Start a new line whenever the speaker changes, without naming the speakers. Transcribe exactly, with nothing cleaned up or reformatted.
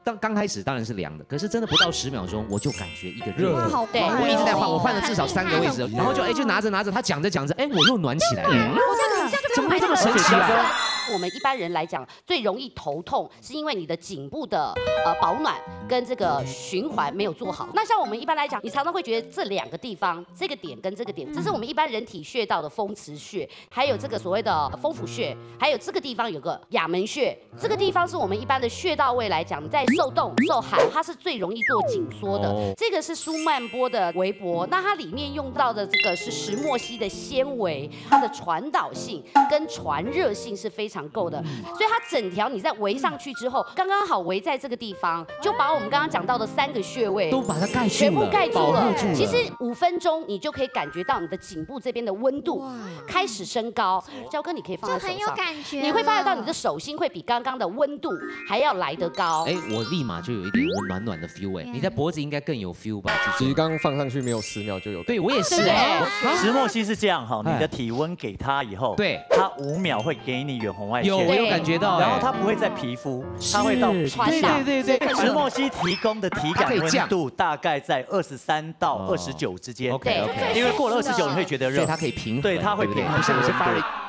当刚开始当然是凉的，可是真的不到十秒钟，我就感觉一个热
哇，
的。
好
对
我一直在换，我换了至少三个位置，然后就哎就拿着拿着，他讲着讲着，哎我又暖起来了。怎么会这么神奇啊？
我们一般人来讲，最容易头痛，是因为你的颈部的呃保暖跟这个循环没有做好。那像我们一般来讲，你常常会觉得这两个地方，这个点跟这个点，这是我们一般人体穴道的风池穴，还有这个所谓的风府穴，还有这个地方有个亚门穴，这个地方是我们一般的穴道位来讲，在受冻、受寒，它是最容易做紧缩的。这个是舒曼波的围脖，那它里面用到的这个是石墨烯的纤维，它的传导性跟传热性是非常够的，所以它整条你在围上去之后，刚刚好围在这个地方，就把我们刚刚讲到的三个穴位
都把它盖住了，
全部盖住了。
住了
其实五分钟你就可以感觉到你的颈部这边的温度开始升高。焦哥，你可以放在手上，
很有感觉，
你会发觉到你的手心会比刚刚的温度还要来得高。
哎，我立马就有一点我暖暖的 feel 哎，你在脖子应该更有 feel 吧？
其实刚刚放上去没有十秒就有，
对我也是哎。
石墨烯是这样哈，你的体温给它以后，
对，
它五秒会给你远红外线，
有我有感觉到，
然后它不会在皮肤，它会到
传
对对对对，
石墨烯提供的体感温度大概在二十三到二十九之间。
OK OK，
因为过了二十九你会觉得热，
所以它可以平衡，
对，它会平衡，
不像有些发热。